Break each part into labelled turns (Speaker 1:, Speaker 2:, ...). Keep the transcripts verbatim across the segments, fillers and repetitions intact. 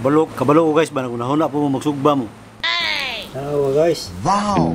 Speaker 1: Kabalo, kabalo ko guys, ba nagunahon na po mo magsugba mo. Tanawa guys. Wow.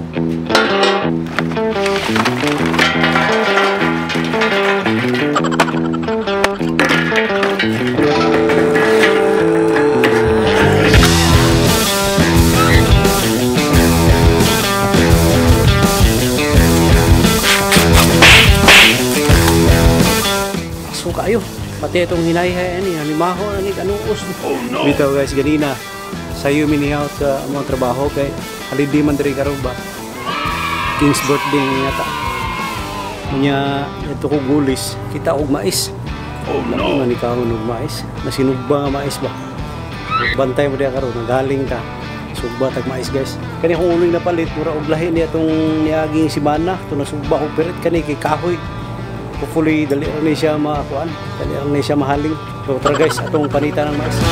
Speaker 1: Suka kayo. Pati itong hinayhay ani, halimaho ani anong us. Oh no. Bitaw guys, ganina sayo minihaw sa among trabaho kay halidi man diri karon ba. King's birthday yata. Nya ito ko gulis, kita og mais. Oh no. Nga ni kaon og mais, nasinugba nga mais ba. Bantay mo diha karon, galing ta. Sugba tag mais guys. Kani akong uling napalit mura og lahi niya tong niaging simana, to nasugba og pirit kani kay kahoy. Hopefully dali rin siya makakuan, dali rin siya mahaling. So tara guys, atong panitan ng mais.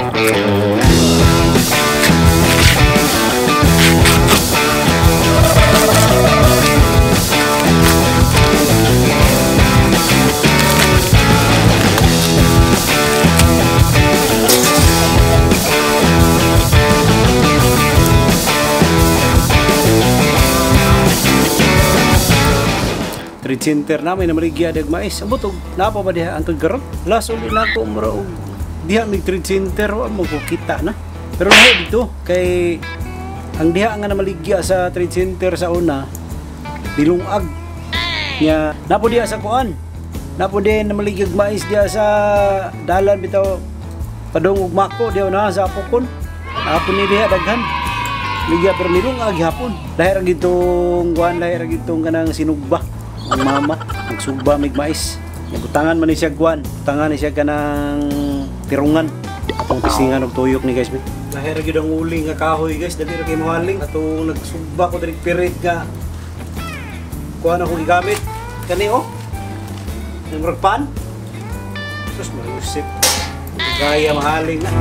Speaker 1: Trade center namin na maligya dag mais. Abot og napa ba diha antod karon? Last uli na ko mura og diha mig trade center wa mo ko kita na. Pero lahi dito kay ang diha nga na maligya sa trade center sa una bilungag. Nya napo diha sa kuan. Napo din na maligyag mais diha sa dalan bitaw padong ug mako diha na sa apokon. Napo ni diha daghan. Ligya pero nilungag hapon. Lahi ra gitong kuan, lahi ra gitong kanang sinugba. Ang mama, ang sugba mig mais. Nagutangan man ni siya guan, tangan ni siya kanang tirungan. Atong pisingan og tuyok ni guys. Lahi ra gyud ang uling nga kahoy guys, dali ra kay mohaling. Atong nagsugba ko diri pirit nga kuan ako gigamit. Kani oh. Yung ragpan. Sus marusip. Gaya mahaling na.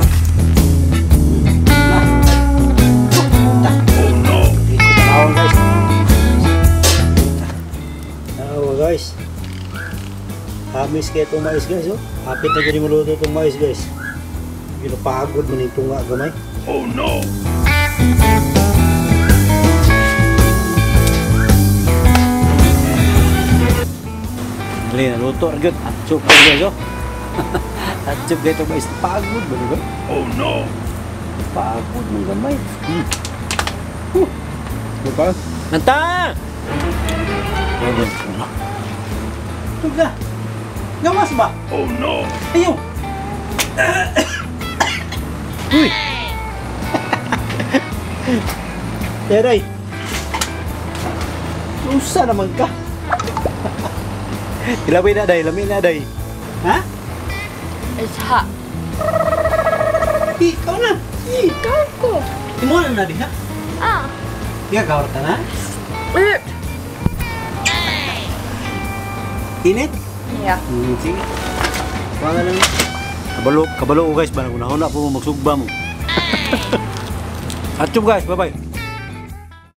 Speaker 1: Oh no. Ikot guys. Guys, hamis kayo itong mais guys, oh. Hapit na dyan maluto itong mais guys. Ginapagod man yung tunga gamay. Oh no! Dali na luto, agad. Atsup ka guys, oh. Atsup kayo itong mais. Pagod ba diba? Oh no! Pagod ng gamay. Hmm. Huh! Lupa? Nanta! Oh, tuga. Gawas ba? Oh no. Ayo. Uy. Teray. Usa naman ka. Ilami na day, lami na day. Ha?
Speaker 2: It's hot.
Speaker 1: Ikaw na.
Speaker 2: Ikaw ko.
Speaker 1: Imo na na di ha?
Speaker 2: Ah.
Speaker 1: Iya kawar ka na?
Speaker 2: It.
Speaker 1: Init?
Speaker 2: Yeah.
Speaker 1: Hmm, sige. Wala lang. Kabalo, kabalo ko guys, ba nagunahon na po magsugba mo. Atchop guys, bye bye.